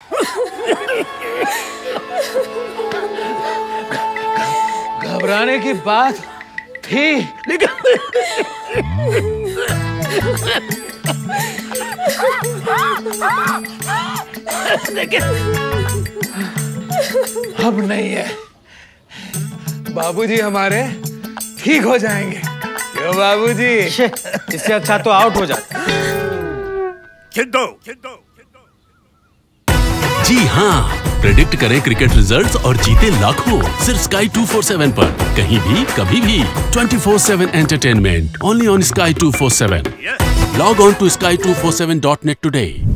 घबराने की बात थी, लेकिन अब नहीं है। बाबूजी हमारे ठीक हो जाएंगे। क्यों बाबूजी? इससे अच्छा तो आउट हो जा। जी हाँ, प्रेडिक्ट करें क्रिकेट रिजल्ट्स और जीते लाखों सिर्फ Sky 247 पर। कहीं भी कभी भी 24/7 entertainment only on Sky 247। Log on to sky247.net today.